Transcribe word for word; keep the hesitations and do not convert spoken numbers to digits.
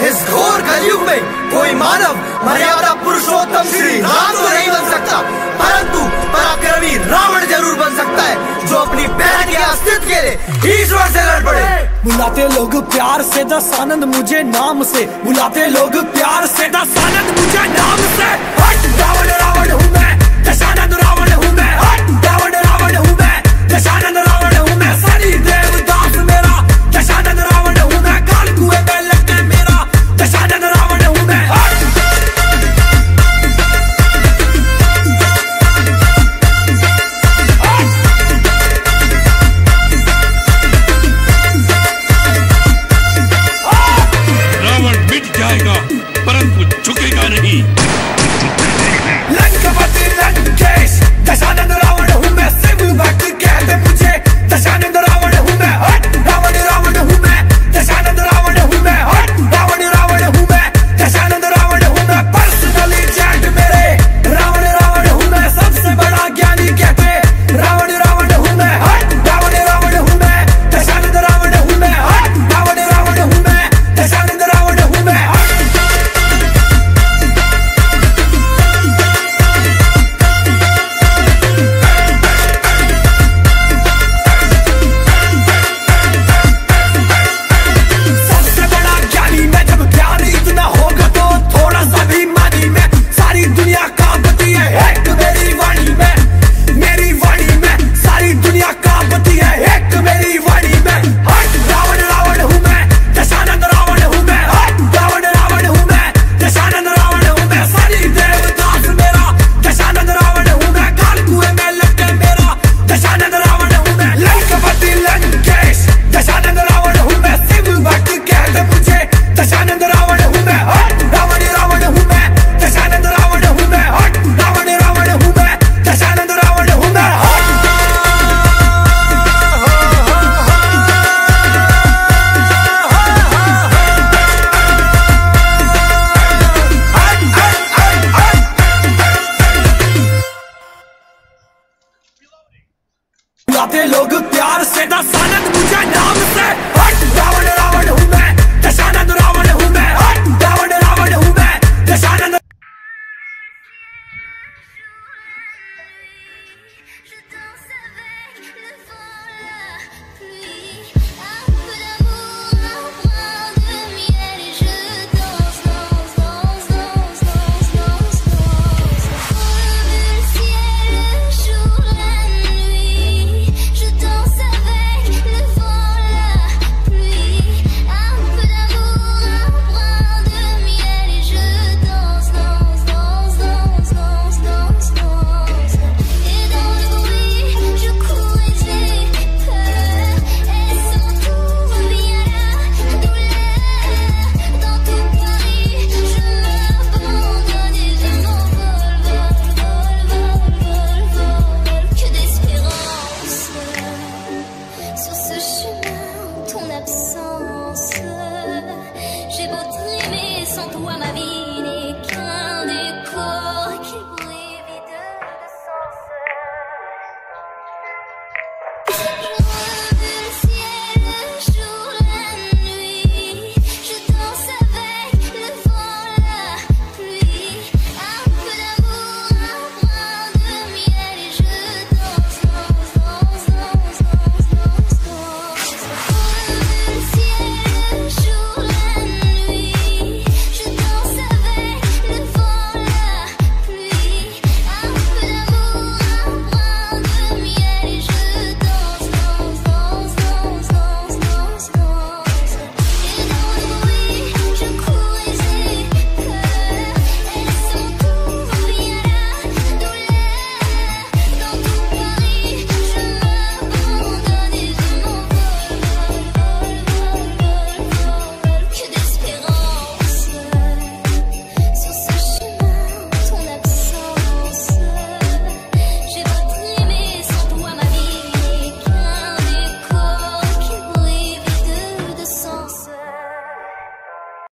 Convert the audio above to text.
इस घोर कलयुग में कोई मानव मर्यादा पुरुषोत्तम श्री राम तो नहीं बन सकता, परंतु पराक्रमी रावण जरूर बन सकता है, जो अपनी बहन के अस्तित्व के लिए ईश्वर से लड़ पड़े। बुलाते लोग प्यार से दस आनंद मुझे नाम से, बुलाते लोग प्यार से दस आनंद मुझे नाम से। हट रावण रावण हूँ मैं, दशानंद